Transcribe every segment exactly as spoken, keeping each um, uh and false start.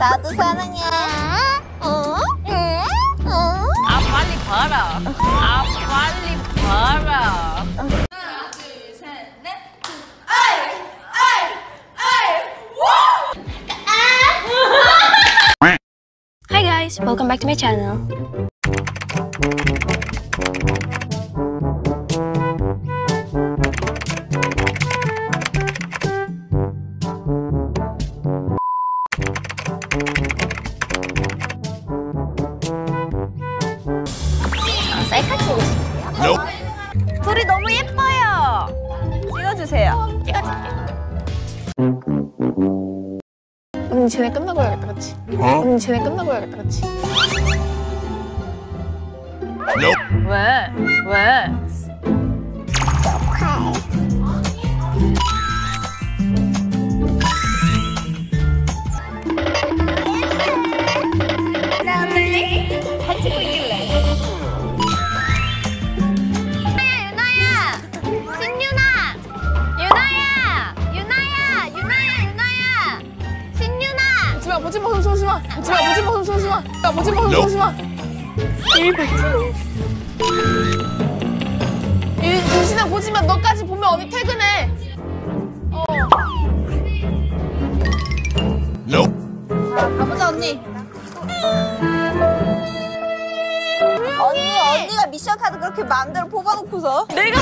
나도 사랑해. 어? 응? 어? 아 빨리 봐라. 아 빨리 봐라. 하나, 둘, 셋, 넷. 아이! 아이! 아이! 와! Hi guys, welcome back to my channel. 셀카 찍고 싶어요? 둘이 너무 예뻐요. 찍어주세요. 찍어줄게. 언니 쟤네 끝나고 해야겠다, 그치? 어? 언니 쟤네 끝나고 해야겠다, 그치? 왜? 왜? 잘 찍고 있길래. 유나야! 신유나! 유나야! 유나야! 유나야! 유나야! 신유나! 보지마, 보지마, 손 쏘지마! 보지마, 보지마, 손 쏘지마! 보지마, 손 쏘지마! 윤신아, 보지마! 너까지 보면 언니 퇴근해! 어. 자, 가보자, 언니! 언니, 언니가 미션 카드 그렇게 마음대로 뽑아놓고서. 내가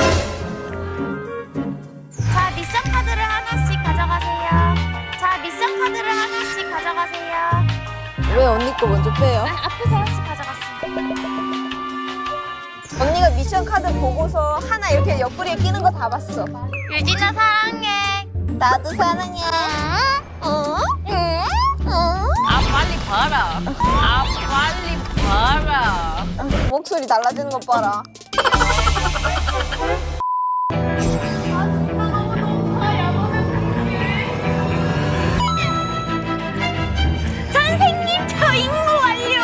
자, 미션 카드를 하나씩 가져가세요. 자, 미션 카드를 하나씩 가져가세요. 왜 언니 거 먼저 빼요? 아, 앞에서 하나씩 가져갔어요. 언니가 미션 카드 보고서 하나 이렇게 옆구리에 끼는 거 다 봤어. 유진아 사랑해. 나도 사랑해. 어? 응? 어? 아 빨리 봐라. 아 빨리 봐라. 목소리 달라지는 거 봐라. 선생님, 저 임무 완료.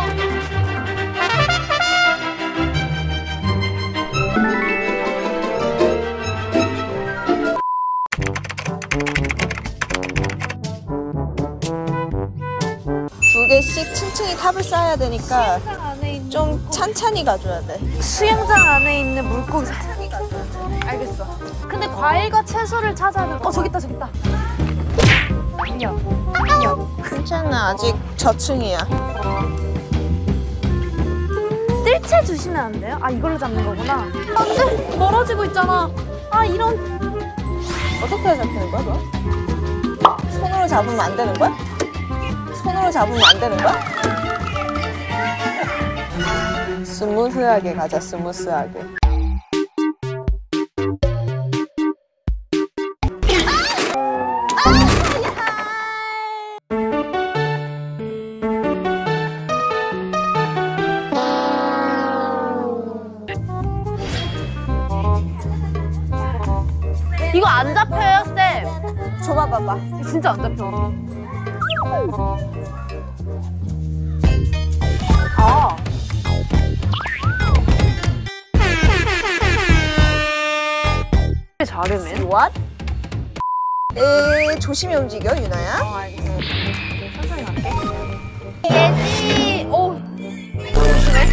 두 개씩 층층이 탑을 쌓아야 되니까 좀 찬찬히 가줘야 돼. 수영장 안에 있는 물고기. 알겠어. 근데 과일과 채소를 찾아야 돼. 어 저기 있다 저기 있다. 괜찮아, 아직 저층이야. 뜰채 주시면 안 돼요? 아 이걸로 잡는 거구나. 안돼 멀어지고 있잖아. 아 이런. 어떻게 잡히는 거야, 그거? 손으로 잡으면 안 되는 거야? 손으로 잡으면 안 되는 거야? 스무스하게 가자, 스무스하게. 이거 안 잡혀요 쌤. 줘봐봐봐. 진짜 안 잡혀. 아. 잘하네. What? 에, 조심히 움직여, 유나야. 어, 알겠어. 천천히 갈게. 예지. 오. 조심해.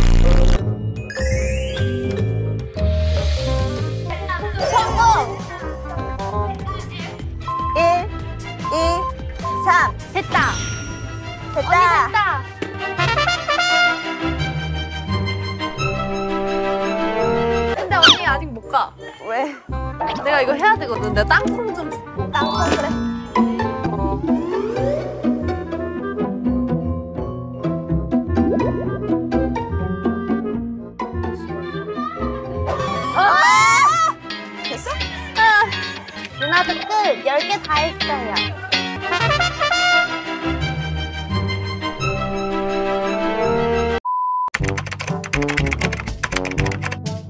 성공. 일, 이, 삼. 됐다. 됐다. 됐다. 근데 언니 아직 못 가. 왜? 내가 이거 해야 되거든. 내가 땅콩 좀 줄게. 땅콩 그래. 아! 됐어? 누나도 끝. 열 개 다 했어요.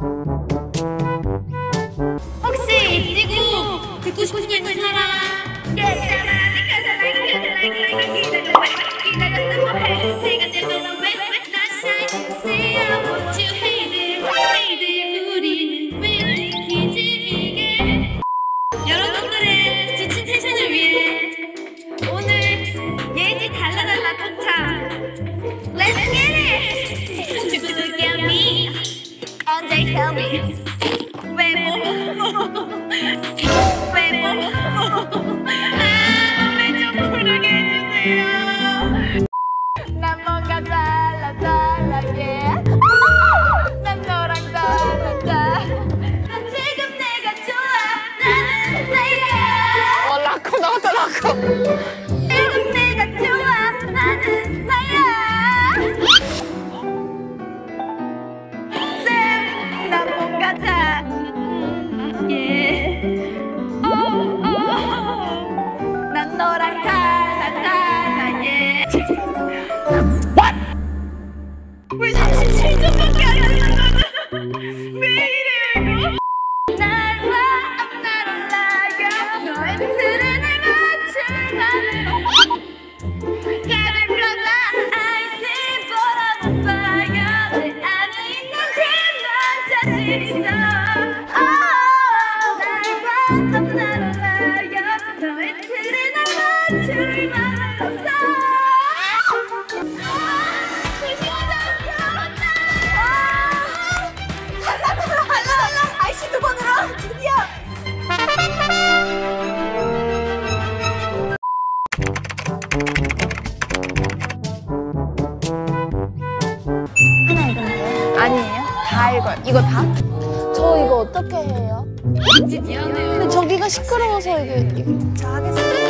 혹시 이 지구 듣고 싶은 사람? 지금 내가 좋아하는 나야. 쌤, 난 뭔가 다 예. 어, 어. 난 너랑 달라 달라 예. 왜 사실 실전밖에 안 한다. 왜 이래 이거. 날 봐, 날 올라가. 너의 틀에 날 맞추면 가을 블러나 아이스 보라 못 봐요. 내 안에 있는 그만 자신 있어. 날 봐, 날 올라가. 너의 틀에 날 맞출 맘은 없어. 아이씨 두 번으로 드디어. 하나 읽으면 돼요? 아니에요? 다 읽어요. 이거 다? 저 이거 어떻게 해요? 근데 저기가 시끄러워서 이게, 이게. 저 하겠습니다.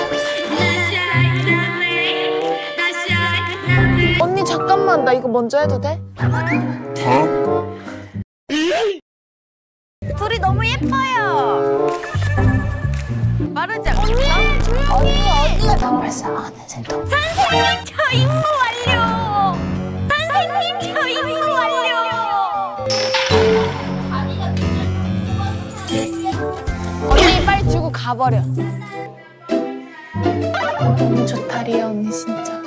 언니 잠깐만, 나 이거 먼저 해도 돼? 둘이 너무 예뻐요. 빠르지 않았어? 언니, 언니가 나 벌써 어느새 또. 선생님 저 임무 완료. 선생님 저 임무 완료. 언니 빨리 주고 가버려. 너무 좋다, 리아 언니 진짜.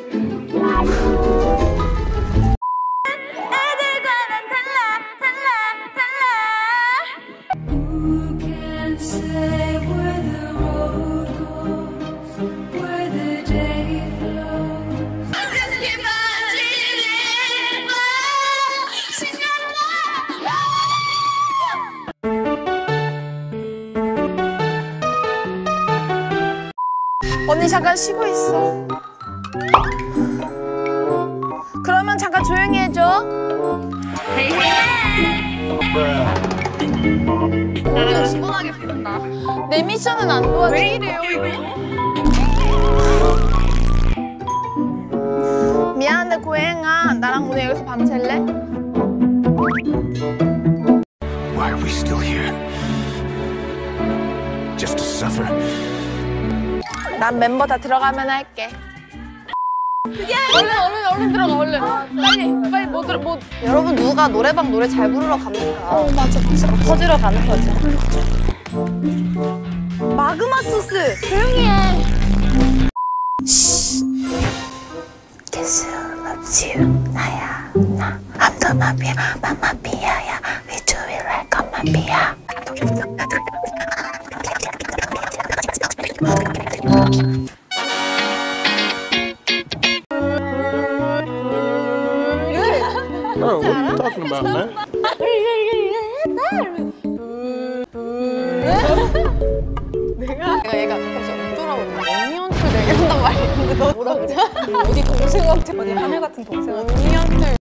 애들과는 달라 달라 달라. Who can say where the road goes, where the day flows? Just keep on living. 언니 잠깐 쉬고 있어. 그러면 잠깐 조용히 해줘. 우리 시원하게 핀다. 내 미션은 안 도와줘. 왜 이래요 이거? 미안한데 고행아, 나랑 오늘 여기서 밤샐래? Why are we still here? Just to suffer? 난 멤버 다 들어가면 할게. 얼른 얼른 얼른 들어가 얼른. 빨리 빨리 뭐 들어 뭐. 여러분 누가 노래방 노래 잘 부르러 갑니까? 어 맞아 맞아. 터지러 가는 거지. 마그마 소스. 조용히 해. Guess who loves you? 나야 나. I'm the mafia, mamma mia야. We do it like a mafia. Oh, what are you talking about, man? 내가 얘가 갑자기 엉돌아오는데 언니한테 내게 한단 말이야. 근데 너 뭐라 그래? 어디 동생한테 어디 하늘 같은 동생한테 언니한테